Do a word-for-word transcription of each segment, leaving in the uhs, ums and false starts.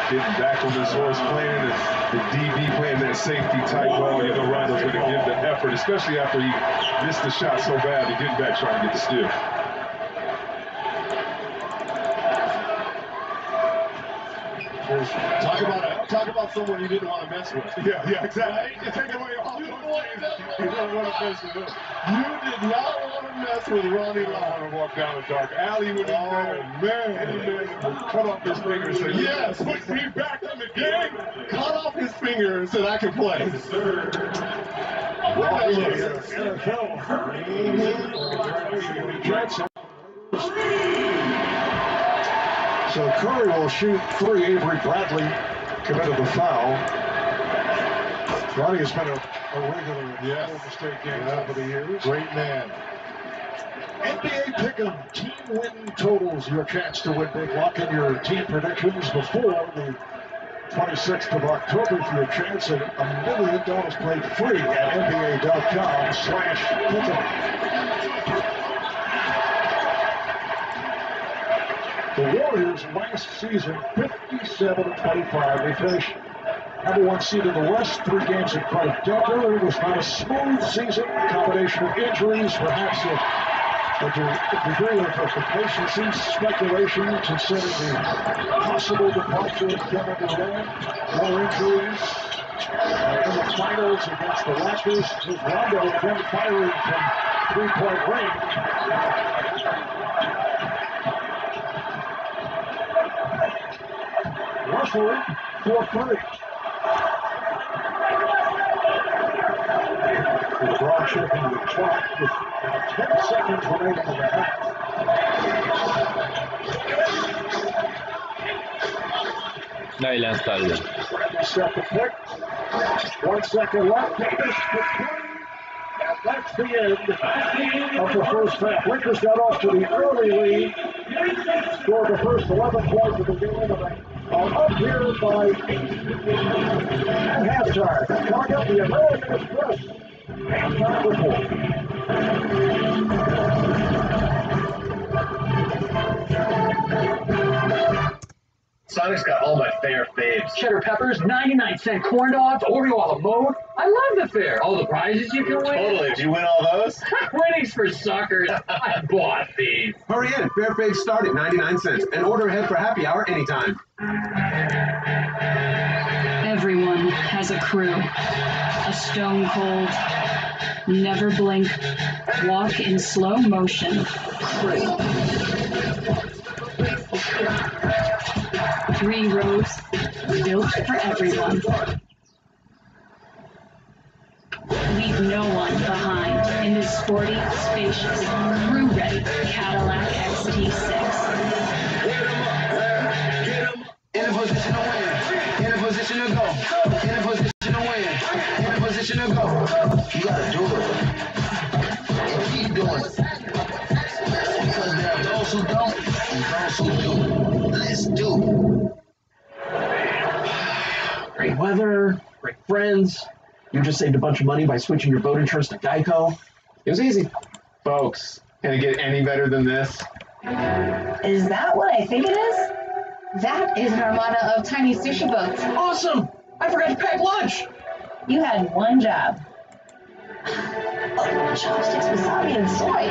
getting back on this horse, playing the, the D B, playing that safety type ball. You know, Rondo's going to give the effort, especially after he missed the shot so bad. He's getting back trying to get the steal. Talk about a, talk about someone you didn't want to mess with. Yeah, yeah, exactly. You take away all you the didn't want to mess with You don't want to mess with him. You did not want to mess with Ronnie I Lott. want to walk down a dark alley with him Oh, there. man. Any man that would cut off his finger and say, Yes. put me back in the game. Cut off his finger and said I can play. So Curry will shoot three. Avery Bradley committed the foul. Ronnie has been a, a regular in Yes. Golden State games Yeah. over the years. Great man. N B A Pick'em team win totals. Your chance to win big. Lock in your team predictions before the twenty-sixth of October for your chance at a million dollars played free at N B A dot com slash Pick'em. The Warriors last season, fifty-seven and twenty-five. They finished number one seed in the West, three games in front of Denver. It was not a smooth season, a combination of injuries, perhaps a, a, de- a degree of complacency, speculation, considering the possible departure of Kevin Durant, more injuries. Uh, in the finals against the Lakers, with Rondo again firing from three-point range. Russell for three. LeBron checking the clock with ten seconds remaining in the half. No, il est installé. Bradley set the pick. One second left. Davis for three. And that's the end of the first half. Lakers got off to the early lead. Scored the first eleven points of the game. And are up here by eight at halftime. Coming up, the American Express halftime report. Sonic's got all my fair faves. Cheddar peppers, ninety-nine cent corn dogs, Oreo a la mode. I love the fair. All the prizes you can win. Totally. Did you win all those? Winning's for suckers. I bought these. Hurry in. Fair faves start at ninety-nine cents and order ahead for happy hour anytime. Everyone has a crew. A stone cold, never blink, walk in slow motion crew. Three rows built for everyone. Leave no one behind in this sporty, spacious, crew-ready Cadillac X T six. In a position to win. In a position to go. In a position to win. In a position to go. You gotta do it. And keep doing it. Because there are those who don't and those who do. Let's do it. Great weather, great friends. You just saved a bunch of money by switching your boat insurance to Geico. It was easy. Folks, can it get any better than this? Is that what I think it is? That is an armada of tiny sushi boats. Awesome! I forgot to pack lunch. You had one job. Oh, chopsticks, wasabi, and soy.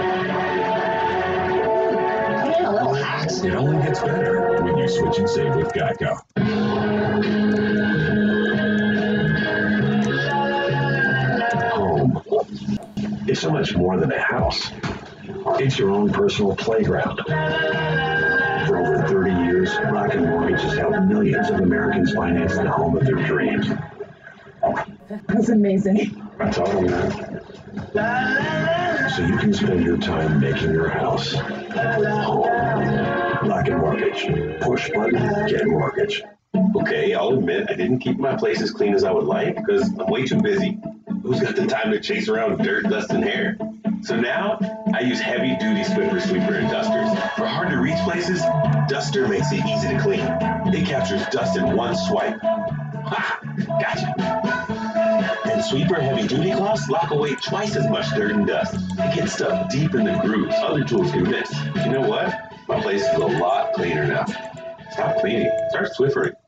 Come in, a little hot. It only gets better when you switch and save with Geico. Home is so much more than a house. It's your own personal playground. For over thirty years, Rocket Mortgage has helped millions of Americans finance the home of their dreams. That's amazing. I taught them that. So you can spend your time making your house home. Rocket Mortgage. Push button, get mortgage. Okay, I'll admit I didn't keep my place as clean as I would like because I'm way too busy. Who's got the time to chase around dirt, dust, and hair? So now I use heavy-duty Swiffer Sweeper and dusters. For hard-to-reach places, Duster makes it easy to clean. It captures dust in one swipe. Ha! Gotcha! And Sweeper heavy-duty cloths lock away twice as much dirt and dust. It gets stuff deep in the grooves other tools can miss. You know what? My place is a lot cleaner now. Stop cleaning. Start Swiffering.